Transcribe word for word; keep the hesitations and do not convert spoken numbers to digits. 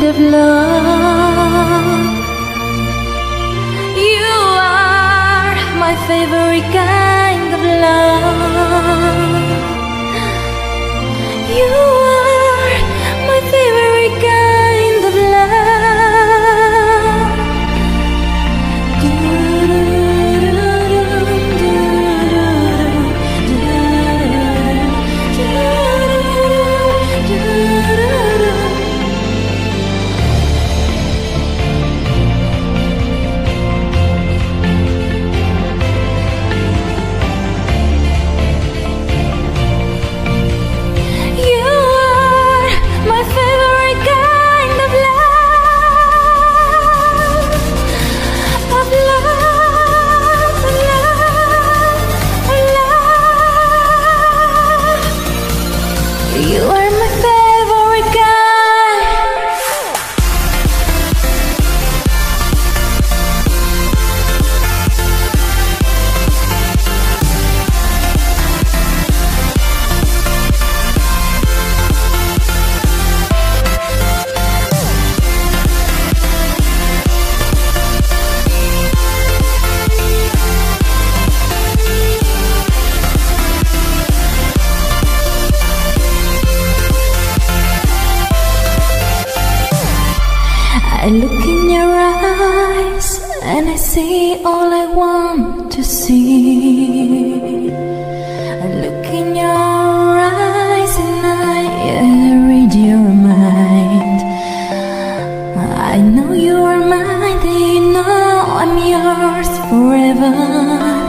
of love. You are my favorite kind of love. You are my favorite kind of love. You are my favorite I look in your eyes and I see all I want to see. I look in your eyes and I uh, read your mind. I know you are mine and you know I'm yours forever.